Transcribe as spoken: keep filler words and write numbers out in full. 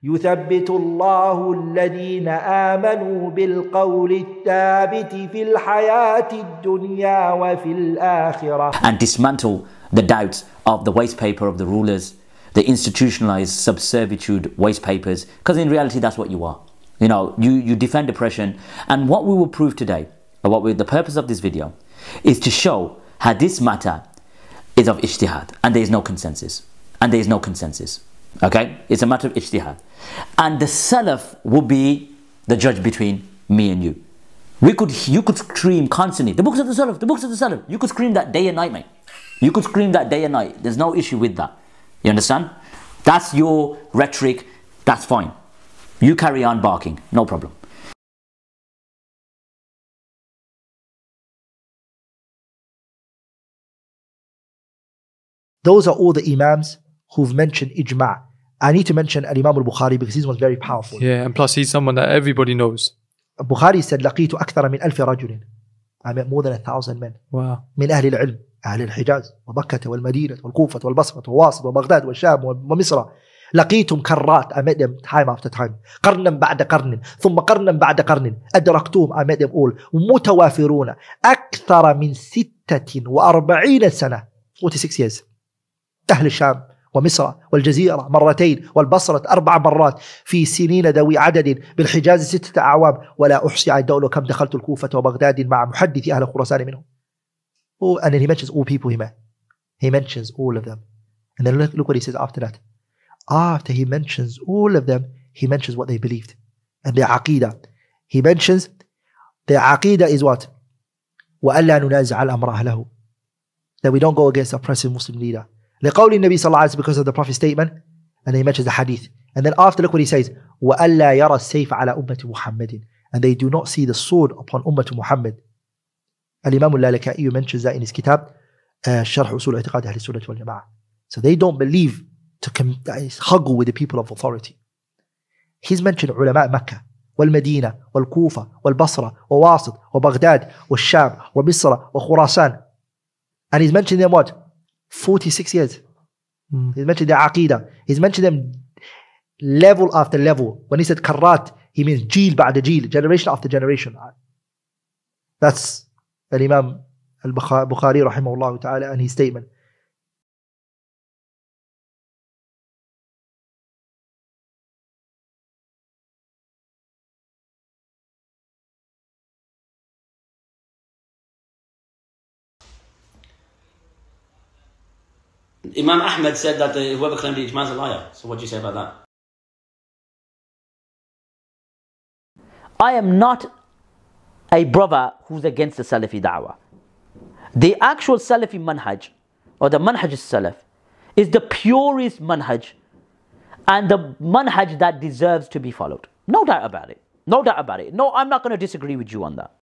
يثبت الله الذين آمنوا بالقول الثابت في الحياة الدنيا وفي الآخرة. And dismantle the doubts of the waste paper of the rulers, the institutionalized subservitude waste papers, because in reality that's what you are. You know, you, you defend oppression, and what we will prove today, or what we, the purpose of this video, is to show how this matter is of ijtihad, and there is no consensus, and there is no consensus. Okay, it's a matter of ijtihad, and the Salaf will be the judge between me and you. We could, you could scream constantly, the books of the Salaf, the books of the Salaf. You could scream that day and night, mate. You could scream that day and night. There's no issue with that. You understand? That's your rhetoric. That's fine. You carry on barking, no problem. Those are all the imams who've mentioned ijma. I need to mention Imam al-Bukhari because he's one very powerful. Yeah, and plus he's someone that everybody knows. Bukhari said, لقيت أكثر من ألف رجل. I met more than a thousand men. Wow. من أهل العلم، أهل الحجاز ومكة والمدينة والكوفة والبصرة وواسط وبغداد والشام ومصر. لقيتهم كرات. I met them time after time. قرنا بعد قرن ثم قرنا بعد قرن. أدركتهم. I met them all. متوافرون أكثر من ستة وأربعين سنة. forty-six years. أهل الشام ومصر والجزيرة مرتين والبصرة أربع مرات في سنين ذوي عدد بالحجاز ستة أعوام ولا أحصي عدة كم دخلت الكوفة وبغداد مع محدث أهل خراسان منهم. Oh, and then he mentions all people he met. He mentions all of them. And then look, look what he says after that. After he mentions all of them, he mentions what they believed and their aqidah. He mentions their aqidah is what? وَأَلَّا نُنَازِعَ الْأَمْرَ أَهْلَهُ. That we don't go against oppressive Muslim leader. لقول النبي صلى الله عليه وسلم, because of the Prophet's statement, and then he mentions the hadith. And then after, look what he says, وَأَلَّا يَرَى السَّيْفَ عَلَى أُمَّةِ مُحَمَّدٍ. And they do not see the sword upon Ummah Muhammad. Al-Imam al-Lalaka'i mentions that in his kitab, Sharh Usul I'tiqad Ahl Sunnah wal Jama'ah. So they don't believe to com- huggle with the people of authority. He's mentioned ulama Makkah, wal-Medina, wal-Kufa, wal-Basra, wa-Wasit, wa-Baghdad, wa-Sham, wa-Misra, wa-Khurasan. And he's mentioned them what? forty-six years. Mm. He's mentioned their aqidah. He's mentioned them level after level. When he said karrat, he means jeel ba'da jeel, generation after generation. That's Al-Imam al-Bukhari rahimahullah ta'ala and his statement. Imam Ahmed said that the, whoever claimed the ijma is a liar. So what do you say about that? I am not a brother who's against the Salafi da'wah. The actual Salafi manhaj, or the manhaj al-Salaf, is the purest manhaj and the manhaj that deserves to be followed. No doubt about it. No doubt about it. No, I'm not going to disagree with you on that.